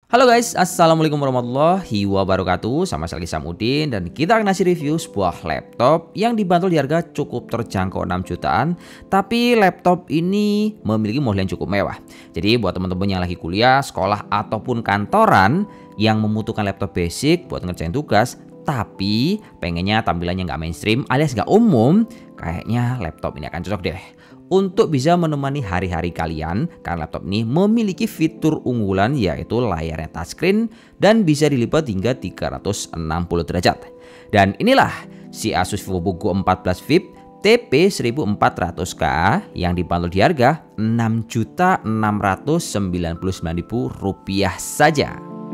Halo guys, assalamualaikum warahmatullahi wabarakatuh. Sama saya lagi Samudin dan kita akan ngasih review sebuah laptop yang dibanderol di harga cukup terjangkau 6 jutaan. Tapi laptop ini memiliki model yang cukup mewah. Jadi buat teman-teman yang lagi kuliah, sekolah ataupun kantoran yang membutuhkan laptop basic buat ngerjain tugas, tapi pengennya tampilannya nggak mainstream alias nggak umum, kayaknya laptop ini akan cocok deh untuk bisa menemani hari-hari kalian, karena laptop ini memiliki fitur unggulan yaitu layarnya touchscreen dan bisa dilipat hingga 360 derajat. Dan inilah si Asus VivoBook Go 14 VIP TP1400K yang dibanderol di harga Rp6.699.000 saja.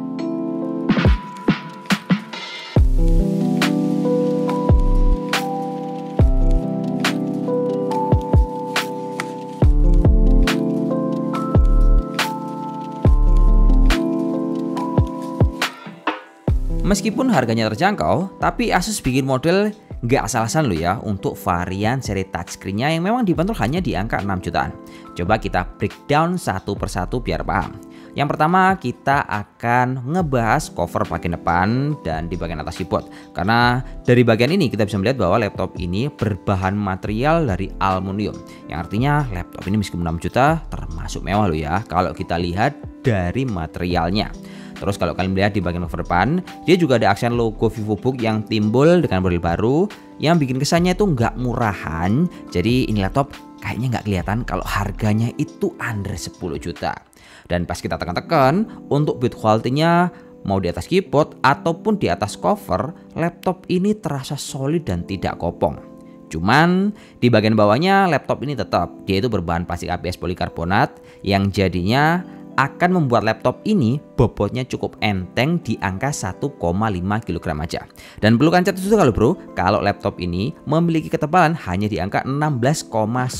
Meskipun harganya terjangkau, tapi Asus bikin model nggak asal-asalan loh ya untuk varian seri touchscreen-nya yang memang dibanderol hanya di angka 6 jutaan. Coba kita breakdown satu persatu biar paham. Yang pertama kita akan ngebahas cover bagian depan dan di bagian atas keyboard. Karena dari bagian ini kita bisa melihat bahwa laptop ini berbahan material dari aluminium. Yang artinya laptop ini meskipun 6 juta termasuk mewah loh ya kalau kita lihat dari materialnya. Terus kalau kalian melihat di bagian cover depan, dia juga ada aksen logo VivoBook yang timbul dengan model baru yang bikin kesannya itu nggak murahan. Jadi ini laptop kayaknya nggak kelihatan kalau harganya itu under 10 juta. Dan pas kita tekan-tekan untuk build quality-nya mau di atas keyboard ataupun di atas cover, laptop ini terasa solid dan tidak kopong. Cuman di bagian bawahnya laptop ini tetap dia itu berbahan plastik ABS polikarbonat yang jadinya akan membuat laptop ini bobotnya cukup enteng di angka 1,5 kg aja. Dan perlu kalian catat juga loh bro, kalau laptop ini memiliki ketebalan hanya di angka 16,9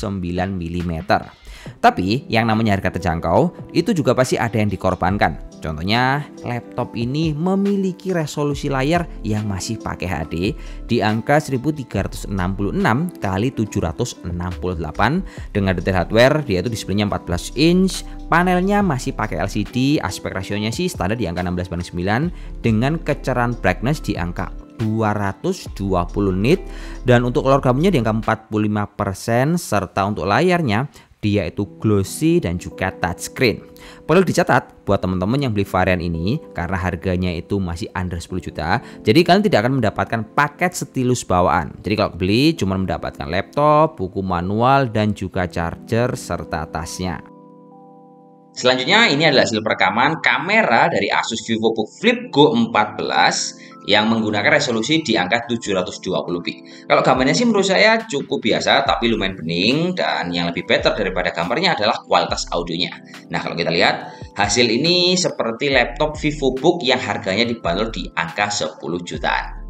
mm. Tapi yang namanya harga terjangkau itu juga pasti ada yang dikorbankan. Contohnya laptop ini memiliki resolusi layar yang masih pakai HD di angka 1366 x 768 dengan detail hardware dia itu displaynya 14 inch, panelnya masih pakai LCD, aspek rasionya sih standar di angka 16:9 dengan kecerahan brightness di angka 220 nit dan untuk color gamutnya di angka 45% serta untuk layarnya dia itu glossy dan juga touchscreen. Perlu dicatat buat teman-teman yang beli varian ini karena harganya itu masih under 10 juta. Jadi kalian tidak akan mendapatkan paket stylus bawaan. Jadi kalau beli cuma mendapatkan laptop, buku manual dan juga charger serta tasnya. Selanjutnya ini adalah hasil perekaman kamera dari Asus VivoBook Flip Go 14 yang menggunakan resolusi di angka 720p. Kalau gambarnya sih menurut saya cukup biasa tapi lumayan bening dan yang lebih better daripada gambarnya adalah kualitas audionya. Nah kalau kita lihat hasil ini seperti laptop VivoBook yang harganya dibanderol di angka 10 jutaan.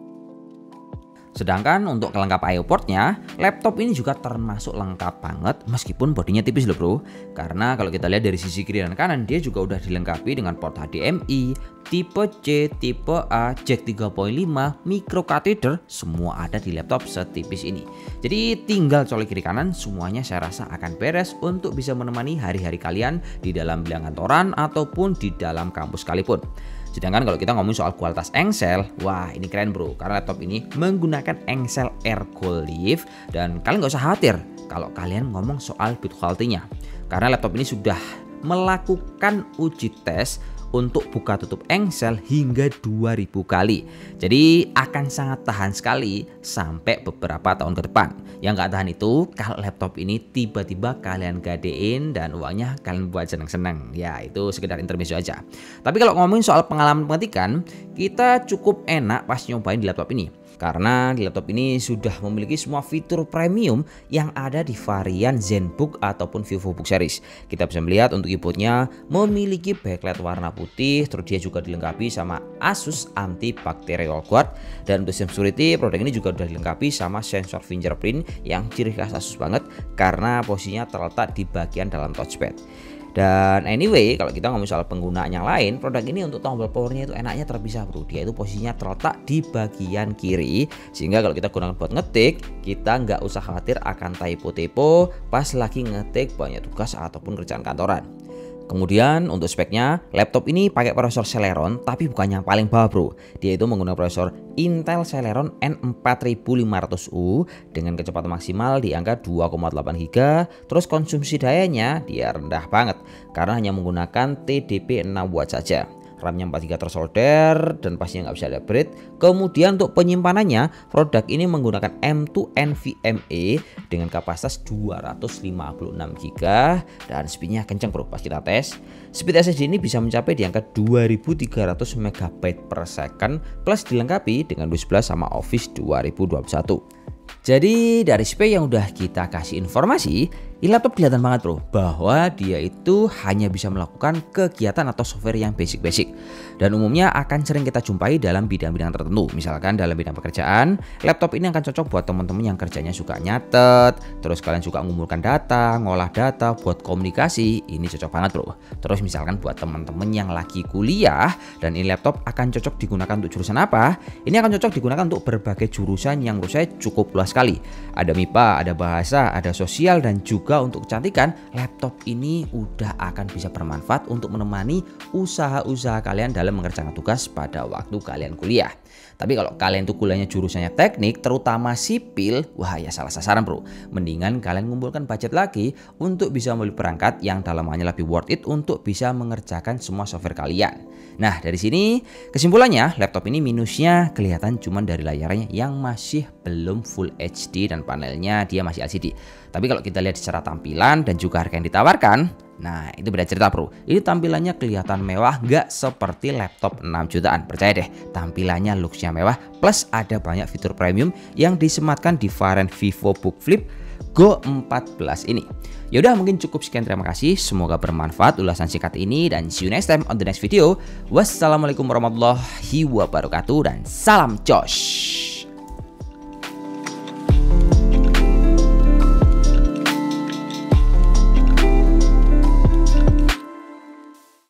Sedangkan untuk kelengkap I/O portnya, laptop ini juga termasuk lengkap banget meskipun bodinya tipis loh bro. Karena kalau kita lihat dari sisi kiri dan kanan dia juga udah dilengkapi dengan port HDMI, tipe C, tipe A, jack 3.5, micro catheter, semua ada di laptop setipis ini. Jadi tinggal colek kiri kanan semuanya saya rasa akan beres untuk bisa menemani hari-hari kalian di dalam bidang kantoran ataupun di dalam kampus sekalipun. Sedangkan kalau kita ngomong soal kualitas engsel, wah ini keren bro, karena laptop ini menggunakan engsel Ergo Lift dan kalian nggak usah khawatir kalau kalian ngomong soal build quality-nya. Karena laptop ini sudah melakukan uji tes untuk buka tutup engsel hingga 2000 kali. Jadi akan sangat tahan sekali sampai beberapa tahun ke depan. Yang nggak tahan itu kalau laptop ini tiba-tiba kalian gadein dan uangnya kalian buat seneng-seneng. Ya itu sekedar intermezzo aja. Tapi kalau ngomongin soal pengalaman pengetikan, kita cukup enak pas nyobain di laptop ini. Karena di laptop ini sudah memiliki semua fitur premium yang ada di varian ZenBook ataupun VivoBook series. Kita bisa melihat untuk keyboardnya memiliki backlight warna putih, terus dia juga dilengkapi sama Asus Antibacterial Guard. Dan untuk security, produk ini juga sudah dilengkapi sama sensor fingerprint yang ciri khas Asus banget karena posisinya terletak di bagian dalam touchpad. Dan anyway, kalau kita ngomong soal penggunaan yang lain, produk ini untuk tombol powernya itu enaknya terpisah bro. Dia itu posisinya terletak di bagian kiri, sehingga kalau kita gunakan buat ngetik, kita nggak usah khawatir akan typo-typo pas lagi ngetik banyak tugas ataupun kerjaan kantoran. Kemudian untuk speknya, laptop ini pakai prosesor Celeron tapi bukan yang paling bawah bro. Dia itu menggunakan prosesor Intel Celeron N4500U dengan kecepatan maksimal di angka 2,8 GB. Terus konsumsi dayanya dia rendah banget karena hanya menggunakan TDP 6 watt saja. RAM-nya 4 GB tersolder dan pastinya nggak bisa di-upgrade. Kemudian untuk penyimpanannya, produk ini menggunakan M2 NVMe dengan kapasitas 256 GB dan speednya kenceng bro pas kita tes. Speed SSD ini bisa mencapai di angka 2300 MB per second plus dilengkapi dengan Windows 11 sama Office 2021. Jadi dari spek yang udah kita kasih informasi, ini laptop kelihatan banget bro bahwa dia itu hanya bisa melakukan kegiatan atau software yang basic-basic dan umumnya akan sering kita jumpai dalam bidang-bidang tertentu. Misalkan dalam bidang pekerjaan, laptop ini akan cocok buat teman-teman yang kerjanya suka nyatet, terus kalian suka mengumpulkan data, ngolah data, buat komunikasi, ini cocok banget bro. Terus misalkan buat teman-teman yang lagi kuliah dan ini laptop akan cocok digunakan untuk jurusan apa? Ini akan cocok digunakan untuk berbagai jurusan yang menurut saya cukup luas sekali. Ada MIPA, ada bahasa, ada sosial dan juga untuk kecantikan. Laptop ini udah akan bisa bermanfaat untuk menemani usaha-usaha kalian dalam mengerjakan tugas pada waktu kalian kuliah. Tapi kalau kalian tuh kuliahnya jurusannya teknik, terutama sipil, wah ya salah sasaran bro. Mendingan kalian ngumpulkan budget lagi untuk bisa membeli perangkat yang dalamannya lebih worth it untuk bisa mengerjakan semua software kalian. Nah dari sini kesimpulannya, laptop ini minusnya kelihatan cuma dari layarnya yang masih belum Full HD dan panelnya dia masih LCD. Tapi kalau kita lihat secara tampilan dan juga harga yang ditawarkan, nah itu beda cerita bro. Ini tampilannya kelihatan mewah, nggak seperti laptop 6 jutaan. Percaya deh, tampilannya looksnya mewah plus ada banyak fitur premium yang disematkan di varian Vivo Book Flip Go 14 ini. Yaudah mungkin cukup sekian, terima kasih. Semoga bermanfaat ulasan singkat ini dan see you next time on the next video. Wassalamualaikum warahmatullahi wabarakatuh dan salam Josh.